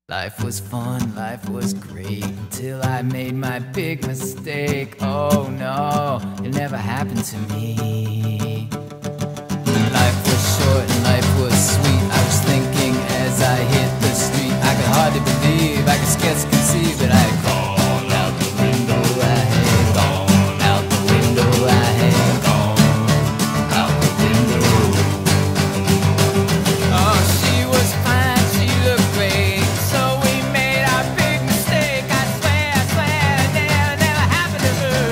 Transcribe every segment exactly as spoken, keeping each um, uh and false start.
Life was fun, life was great, until I made my big mistake. Oh no, it never happened to me. Life was short and life was sweet. I was thinking as I hit the street, I could hardly believe, I could scarce conceive that I had gone out the window. I had gone out the window. I had gone out the window. Oh, she was fine, she looked great, so we made our big mistake. I swear, I swear, it never, never happened to her.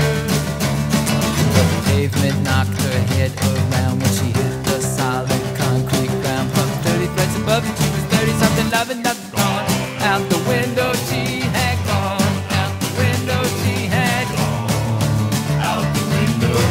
The pavement knocked her head around when she hit the solid concrete ground. From thirty threads above you, she was thirty something, loving, nothing gone out the window. She had gone out the window. She had gone out the window.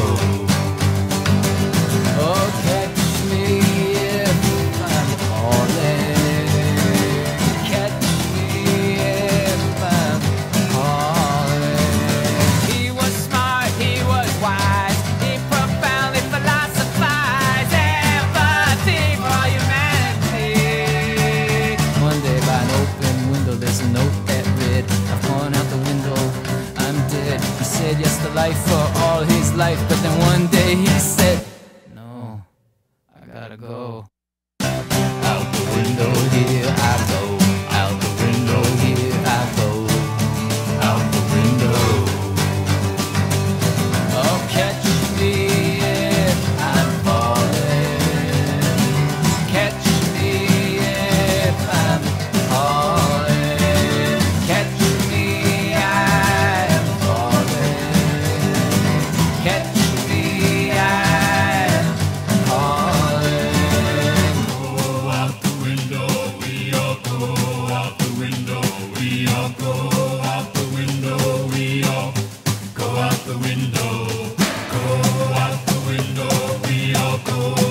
Oh, catch me if I'm falling. Catch me if I'm falling. He was smart, he was wise, he profoundly philosophized. Empathy for humanity. One day by an open window there's a note that read, I've gone out the window, I'm dead. He said yes to life for all his life, but then one day he said, no, I gotta go. Out the window, here I go. Out the window, here I go. Out the window. Oh, catch me if I'm falling. Catch me if I'm falling. Catch me, I'm falling. Catch me, I'm falling. Go out the window, we all go out the window, we all go out the window, we all go out the window, go out the window, we all go